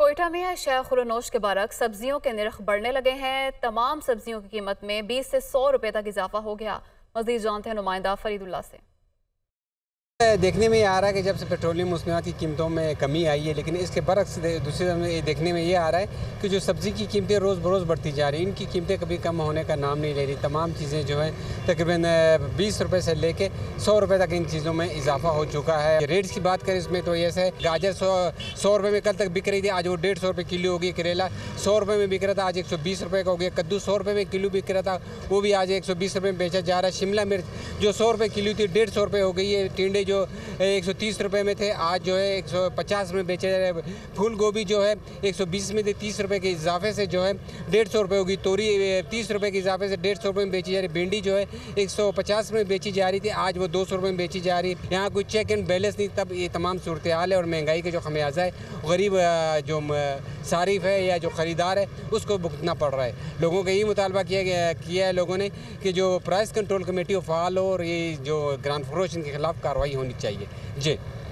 कोयटा में शेख-उल-नोश के बरक्स सब्जियों के निर्ख बढ़ने लगे हैं। तमाम सब्जियों की कीमत में 20 से 100 रुपए तक इजाफा हो गया। मज़ीद जानते हैं नुमाइंदा फरीदुल्लाह से। देखने में ये आ रहा है कि जब से पेट्रोलियम मसनूआत की कीमतों में कमी आई है, लेकिन इसके बरक्स दूसरी तरफ देखने में ये आ रहा है कि जो सब्ज़ी की कीमतें रोज़ बरोज़ बढ़ती जा रही हैं, इनकी कीमतें कभी कम होने का नाम नहीं ले रही। तमाम चीज़ें जो हैं तकरीबन 20 रुपये से लेके 100 रुपये तक इन चीज़ों में इजाफा हो चुका है। रेट्स की बात करें इसमें तो ऐसे गाजर 100 रुपये में कल तक बिक रही थी, आज वो 150 रुपये किलो होगी। करेला 100 रुपये में बिक रहा था, आज 120 रुपये का हो गया। कद्दू 100 रुपये में किलो बिक रहा था, वो भी आज 120 रुपये में बेचा जा रहा है। शिमला मिर्च जो 100 रुपये किलो थी 150 रुपये हो गई है। टिंडे जो 130 रुपये में थे, आज जो है 150 में बेचे जा रहे हैं। फूल गोभी जो है 120 में थे, 30 रुपये के इजाफे से जो है 150 रुपये होगी। तोरी 30 रुपये के इजाफे से 150 रुपये में बेची जा रही है। भिंडी जो है 150 में बेची जा रही थी, आज वो 200 रुपये में बेची जा रही है। यहाँ कोई चेक एंड बैलेंस नहीं। तब ये तमाम सूरत हाल है और महंगाई का जो खमियाजा है गरीब जो सारिफ है या जो ख़रीदार है उसको भुगतना पड़ रहा है। लोगों का यही मुतालबा किया है लोगों ने कि जो प्राइस कंट्रोल कमेटी फ़ाल हो और ये जो ग्रांड फरोश इनके खिलाफ कार्रवाई होनी चाहिए। जी।